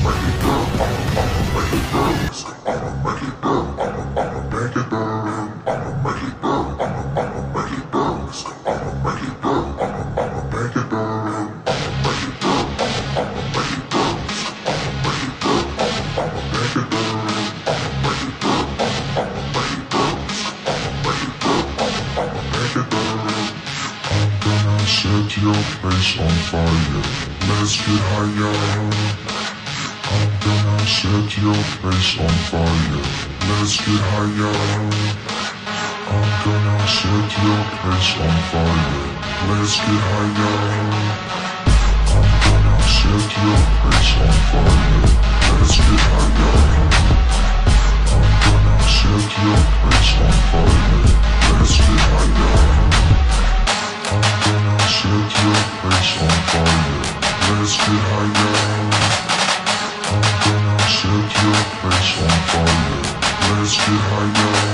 Set your face on fire, let's get higher. I'm gonna set your face on fire, let's get higher. I'm gonna set your face on fire, let's get higher. I'm gonna set your face on fire, let's get higher. I'm gonna set your face on fire, let's get higher. I'm gonna set your face on fire, let's get higher. I'm gonna set your face on fire, let's get higher.